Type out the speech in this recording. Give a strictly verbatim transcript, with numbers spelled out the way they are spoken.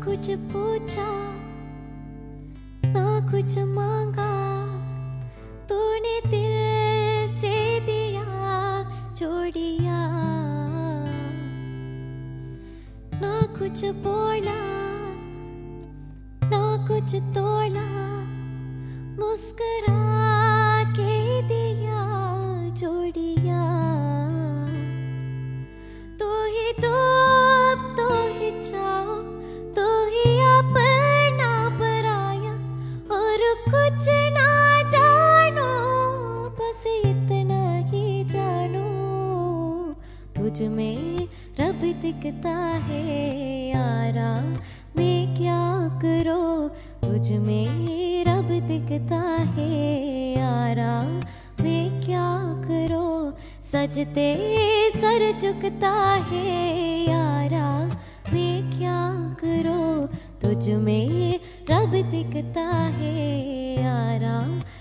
कुछ पूछा ना कुछ मांगा, तूने दिल से दिया छोड़िया। ना कुछ बोला ना कुछ तोला, मुस्कुरा के दिया जोड़िया। तो ही तो तो ही चाहो, तो ही अपना पराया, और कुछ ना जानो, बस इतना ही जानो। तुझ में रब दिखता है यारा, मैं क्या करो। तुझ में रब दिखता है यारा, मैं क्या करो। सजते सर झुकता है यारा, मैं क्या करो। तुझ में रब दिखता है यारा,